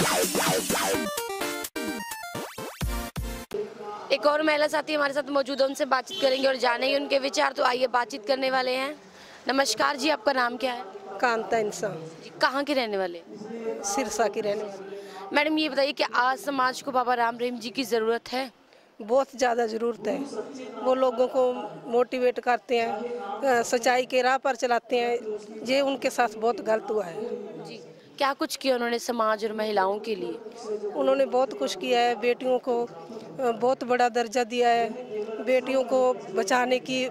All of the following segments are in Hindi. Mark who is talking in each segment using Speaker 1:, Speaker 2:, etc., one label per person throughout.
Speaker 1: एक और महिला साथी हमारे साथ मौजूद है, उनसे बातचीत करेंगे और जानेंगे उनके विचार। तो आइए बातचीत करने वाले हैं। नमस्कार जी, आपका नाम क्या है?
Speaker 2: कांता इंसान।
Speaker 1: जी, कहाँ के रहने वाले?
Speaker 2: सिरसा की रहने वाली।
Speaker 1: मैडम ये बताइए कि आज समाज को बाबा राम रहीम जी की ज़रूरत है?
Speaker 2: बहुत ज़्यादा ज़रूरत है। वो लोगों को मोटिवेट करते हैं, सच्चाई के राह पर चलाते हैं। ये उनके साथ बहुत गलत हुआ है
Speaker 1: जी, क्या कुछ किया उन्होंने समाज और महिलाओं के लिए?
Speaker 2: उन्होंने बहुत कुछ किया है। बेटियों को बहुत बड़ा दर्जा दिया है। बेटियों को बचाने की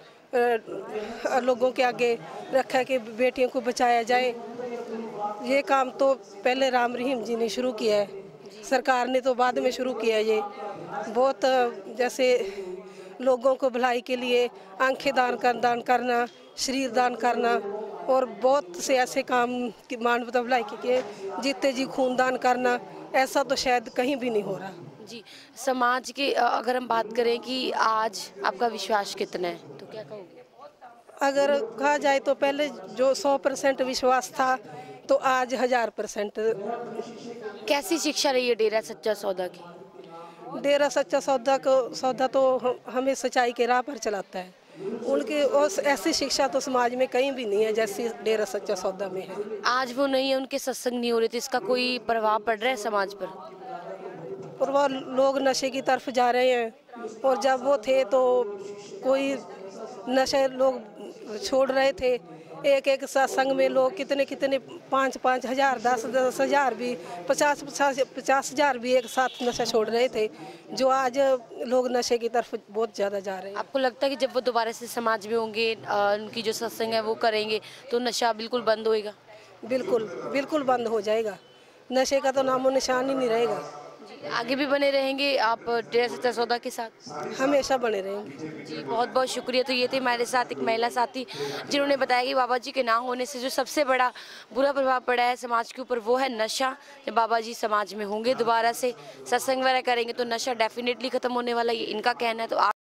Speaker 2: लोगों के आगे रखा है कि बेटियों को बचाया जाए। ये काम तो पहले राम रहीम जी ने शुरू किया है, सरकार ने तो बाद में शुरू किया है। ये बहुत जैसे लोगों को भलाई के लिए आंखें दान करना, शरीर दान करना और बहुत से ऐसे काम की मानवता भलाई के जीते जी खून दान करना, ऐसा तो शायद कहीं भी नहीं हो रहा।
Speaker 1: जी, समाज के अगर हम बात करें कि आज आपका विश्वास कितना है, तो क्या कहोगे?
Speaker 2: अगर कहा जाए तो पहले जो 100% विश्वास था तो आज 1000%।
Speaker 1: कैसी शिक्षा रही है डेरा सच्चा सौदा की?
Speaker 2: डेरा सच्चा सौदा तो हमें सच्चाई के राह पर चलाता है। उनकी ऐसी शिक्षा तो समाज में कहीं भी नहीं है जैसी डेरा सच्चा सौदा में है।
Speaker 1: आज वो नहीं है, उनके सत्संग नहीं हो रहे थे, इसका कोई प्रभाव पड़ रहा है समाज पर?
Speaker 2: और वो लोग नशे की तरफ जा रहे हैं, और जब वो थे तो कोई नशे लोग छोड़ रहे थे। एक सत्संग में लोग कितने 5-5 हज़ार, 10-10 हज़ार भी, 50 हज़ार भी एक साथ नशा छोड़ रहे थे। जो आज लोग नशे की तरफ बहुत ज़्यादा जा रहे हैं।
Speaker 1: आपको लगता है कि जब वो दोबारा से समाज में होंगे, उनकी जो सत्संग है वो करेंगे, तो नशा बिल्कुल बंद होएगा?
Speaker 2: बिल्कुल बंद हो जाएगा। नशे का तो नामो निशान ही नहीं रहेगा।
Speaker 1: जी, आगे भी बने रहेंगे आप डेरा सच्चा सौदा के साथ?
Speaker 2: हमेशा बने रहेंगे।
Speaker 1: जी, बहुत बहुत शुक्रिया। तो ये थे हमारे साथ एक महिला साथी, जिन्होंने बताया कि बाबा जी के ना होने से जो सबसे बड़ा बुरा प्रभाव पड़ा है समाज के ऊपर, वो है नशा। जब बाबा जी समाज में होंगे, दोबारा से सत्संग वगैरह करेंगे, तो नशा डेफिनेटली ख़त्म होने वाला, ये इनका कहना है। तो